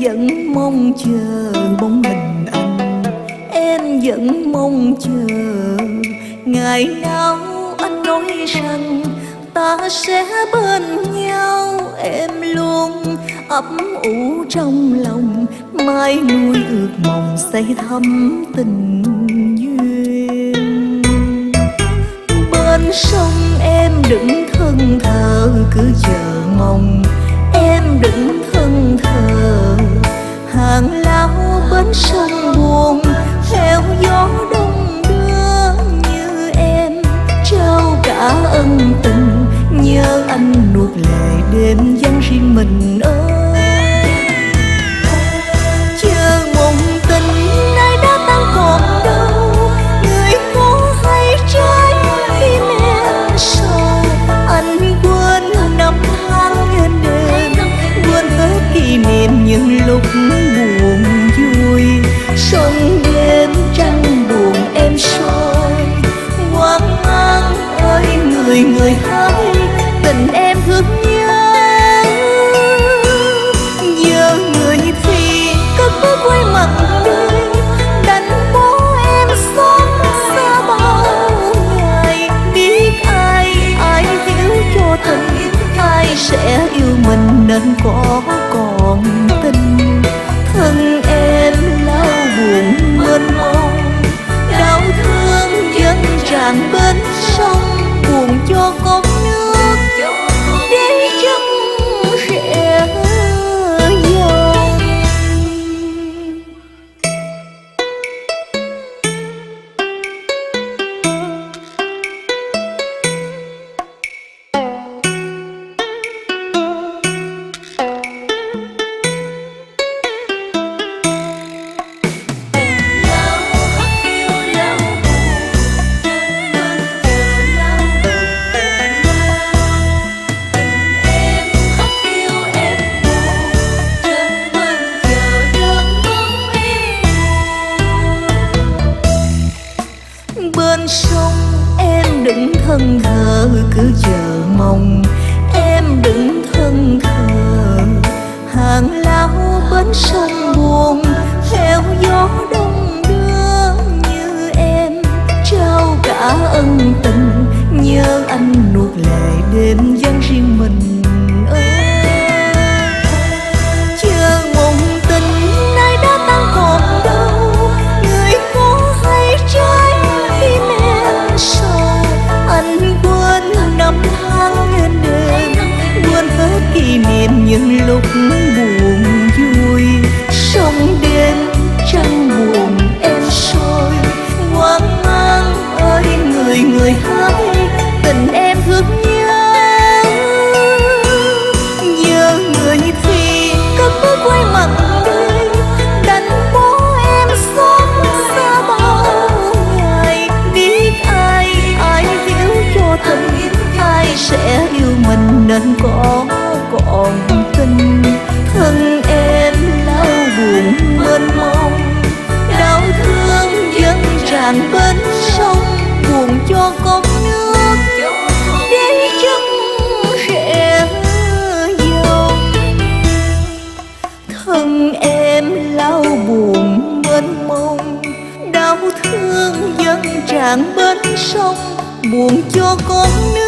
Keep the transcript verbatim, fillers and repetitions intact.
vẫn mong chờ bóng hình anh, em vẫn mong chờ ngày nào anh nói rằng ta sẽ bên nhau. Em luôn ấp ủ trong lòng, mãi nuôi ước mong say thắm tình duyên. Bên sông em đừng thân thờ, cứ chờ mong em đừng thân thờ. Hàng lao bên sông buồn theo gió đông đưa, như em trao cả ân tình, nhớ anh nuốt lệ đêm vắng riêng mình ơi. Chờ một tình nay đã tan còn đâu, người có hay trái tim em sầu. Anh quên năm tháng êm đềm, quên hết kỷ niệm những lúc buồn vui. Sông đêm trăng buồn em soi, hoang mang ơi người người hỡi, tình em thương nhớ. Giờ người thì cất bước quay mặt đi, đánh bỏ em xót xa bao ngày. Biết ai ai hiểu cho tình, ai sẽ yêu mình nên có còn tình. Thân em lao buồn mênh mông, đau thương vẫn tràn bên sông, buồn cho con nước để chân rẽ dòng. Bên sông em đừng thân thờ, cứ chờ mong em đừng thân thờ. Hàng lao bên sông buồn theo gió đông đưa, như em trao cả ân tình, nhớ anh nuốt lệ đêm vắng riêng mình ơi. Chờ một tình nay đã tan còn đâu, người có hay trái tim em sầu. Anh quên năm tháng êm đềm, quên hết kỷ niệm những lúc buồn vui. Sông đêm trăng buồn em soi, hoang mang ơi người người hỡi, tình em thương nhớ. Giờ người thì cất bước quay mặt đi, đánh bỏ em xót xa bao ngày. Biết ai ai hiểu cho tình, ai sẽ yêu mình nên có còn tình. Thân em lao buồn mênh mông, đau thương vẫn tràn bên sông, buồn cho con nước để chân rẽ dòng. Thân em lao buồn mênh mông, đau thương vẫn tràn bên sông, buồn cho con nước